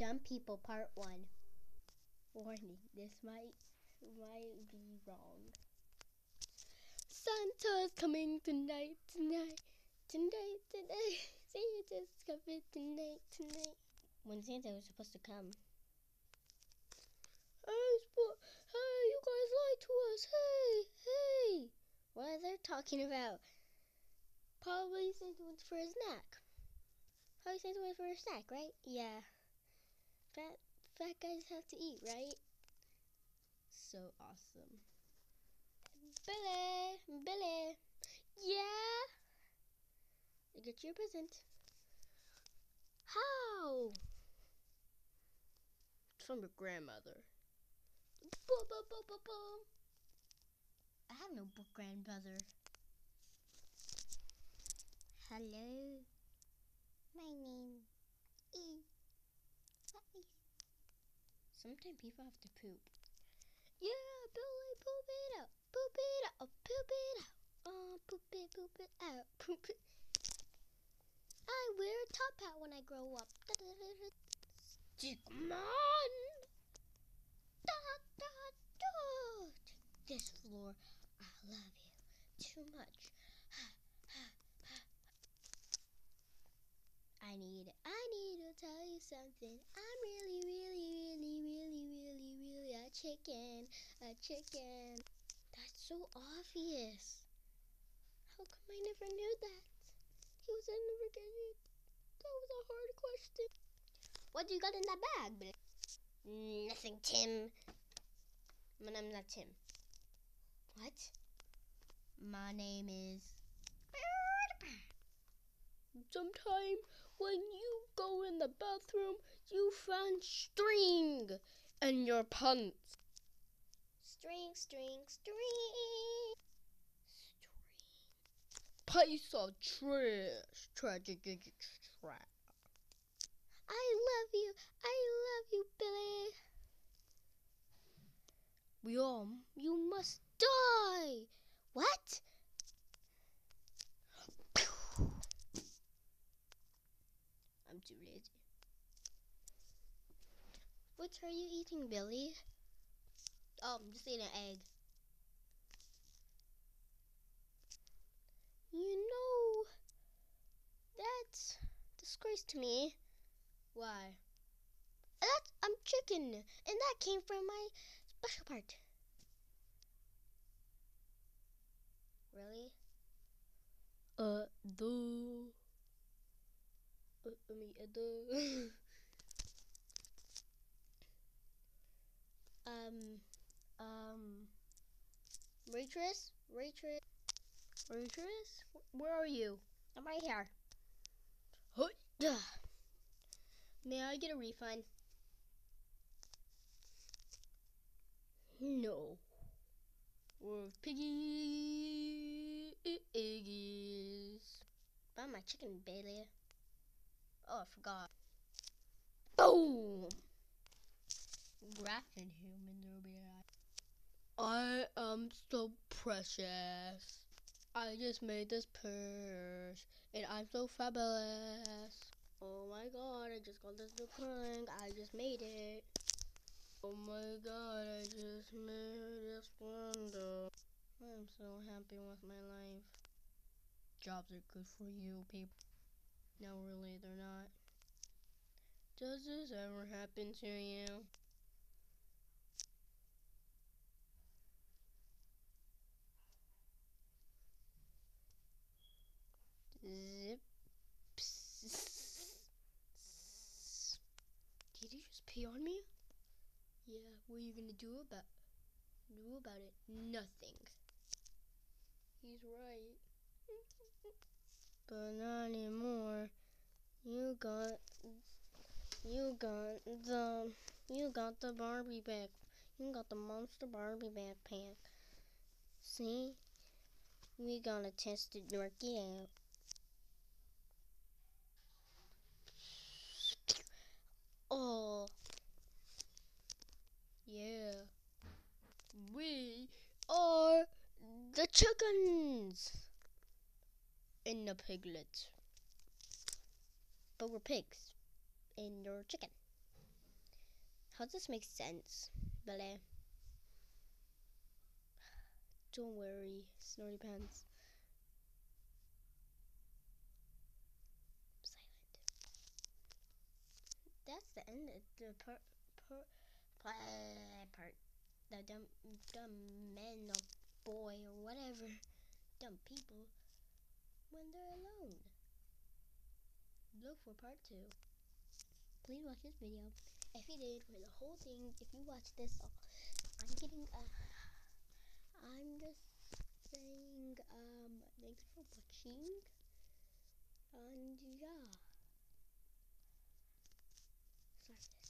Dumb People Part 1. Warning, this might be wrong. Santa's coming tonight. Santa's coming tonight. When Santa was supposed to come. Hey, you guys lied to us. Hey. What are they talking about? Probably Santa went for a snack. Probably Santa went for a snack, right? Yeah. Fat guys have to eat, right? So awesome. Billy. Yeah? I get your present. How? It's from your grandmother. I have no grandmother. Hello. My name is... Sometimes people have to poop. Yeah, Billy, poop it out. Poop it out. Poop it out. Poop it out. Poop it. I wear a top hat when I grow up. Stickman. This floor, I love you too much. I need to tell you something. I'm really a chicken. That's so obvious. How come I never knew that? He was never getting. That was a hard question. What do you got in that bag, Billy? Nothing, Tim. My name's not Tim. What? My name is... Sometime when you go in the bathroom, you find string in your pants. String. Piece of trash. Tragic trash. I love you, Billy. You must die. What? I'm too lazy. What are you eating, Billy? Oh, I'm just eating an egg. You know, that's disgrace to me. Why? I'm chicken, and that came from my special part. Really? Waitress? Where are you? I'm right here. May I get a refund? No. Or piggy eggies. Buy my chicken, Bailey. Oh, I forgot. Boom! Grafted humans will be like, I am so precious. I just made this purse, and I'm so fabulous. Oh my god, I just got this new prank. I just made it. Oh my god, I just made this window. I'm so happy with my life. Jobs are good for you, people. No, really, they're not. Does this ever happen to you? Zips. Did you just pee on me? Yeah, what are you gonna do about it? Nothing. He's right. But not anymore. You got the Barbie back. You got the Monster Barbie backpack. See? We gonna test it and work it out. Oh. Yeah. We are the chickens in the piglet. But we're pigs and you're chicken. How does this make sense, Bele? Don't worry, Snorty Pants. Silent. That's the end of the part. The dumb men or boy or whatever, dumb people, when they're alone. Look for part 2. Please watch this video. If you did for the whole thing, if you watch this, I'm just saying, thanks for watching, and yeah. Sorry.